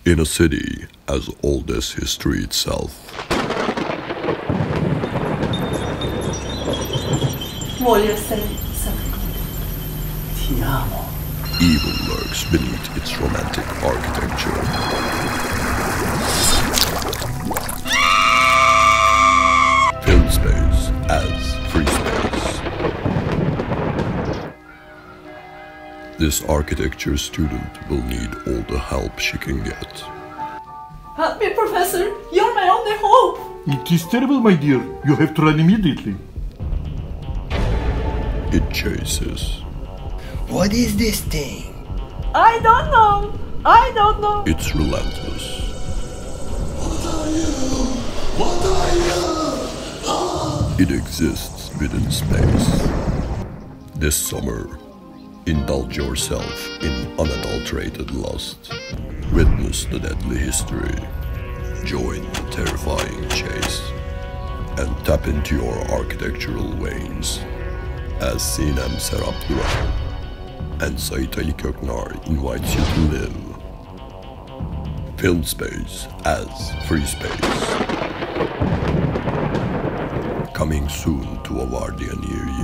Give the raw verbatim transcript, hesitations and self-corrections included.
In a city as old as history itself. Voglio essere Ti amo. Evil lurks beneath its romantic architecture. Filmspace as Freespace. This architecture student will need all the help she can get. Help me, Professor. You're my only hope. It is terrible, my dear. You have to run immediately. It chases. What is this thing? I don't know. I don't know. It's relentless. What are you? What are you? Oh. It exists within space. This summer, indulge yourself in unadulterated lust. Witness the deadly history. Join the terrifying chase. And tap into your architectural veins. As Sinem, Serap, Duran and Saitali Köknar invites you to live. Filmspace as Freespace. Coming soon to a Vardiya near you.